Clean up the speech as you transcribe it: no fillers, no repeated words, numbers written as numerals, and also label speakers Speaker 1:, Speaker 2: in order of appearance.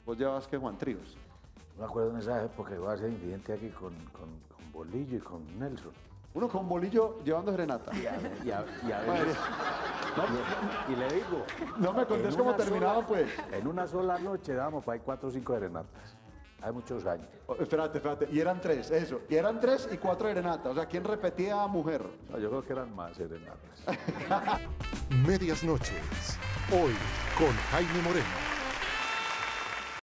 Speaker 1: Vos llevabas que Juan Tríos.
Speaker 2: Me acuerdo en esa época iba a hacer invidente aquí con Bolillo y con Nelson.
Speaker 1: Uno con bolillo llevando serenata.
Speaker 2: Y a veces, y le digo...
Speaker 1: No me contés cómo terminaban, pues.
Speaker 2: En una sola noche dábamos para ahí 4 o 5 serenatas. Hay muchos años.
Speaker 1: Espérate. Y eran 3, eso. Y eran 3 y 4 serenatas. O sea, ¿quién repetía mujer?
Speaker 2: No, yo creo que eran más serenatas.
Speaker 3: Medias noches. Hoy con Jaime Moreno.